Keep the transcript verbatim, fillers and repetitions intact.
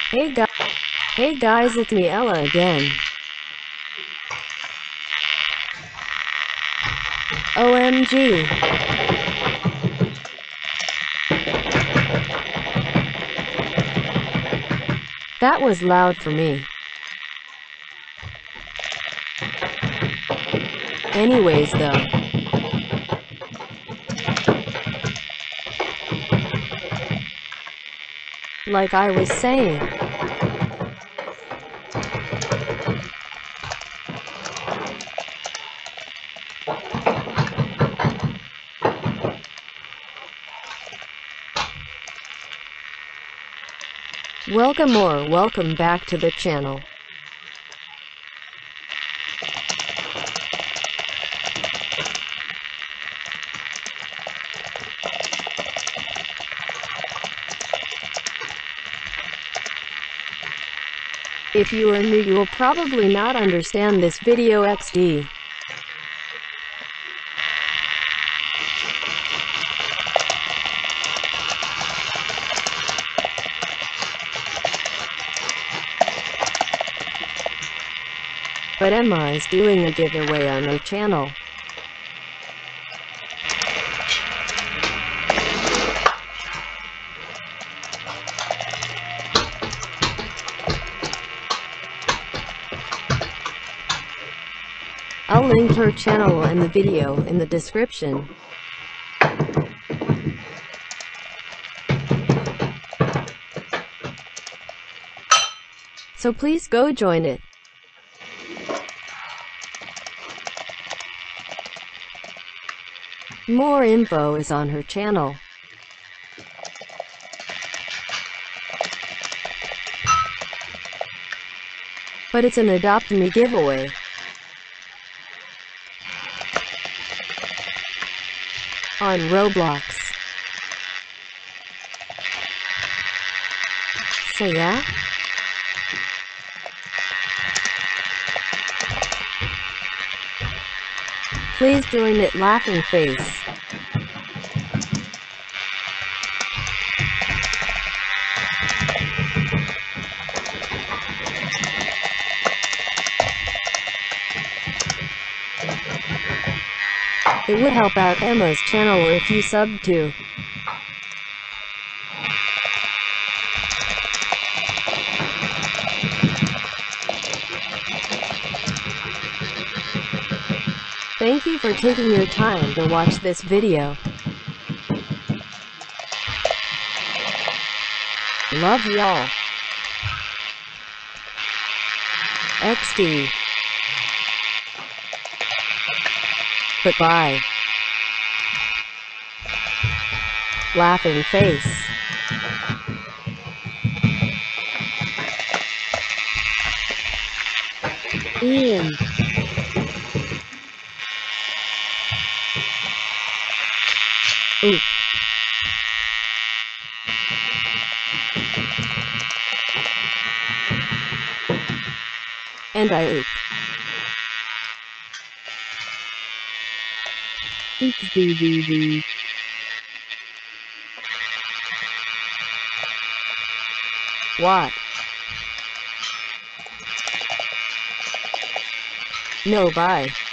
Hey guys, hey guys, it's me Ella again. O M G. That was loud for me. Anyways though. Like I was saying. Welcome or welcome back to the channel. If you are new, you will probably not understand this video X D. But Emma is doing a giveaway on her channel. I'll link her channel and the video in the description. So please go join it. More info is on her channel. But it's an Adopt Me giveaway. On Roblox. So yeah? Please join it, Laughing Face. It would help out Emma's channel if you sub too. Thank you for taking your time to watch this video. Love y'all. X D. Goodbye. Laughing Face. Ian. Oop. And I oop. Oops, dee dee dee. What? No, bye.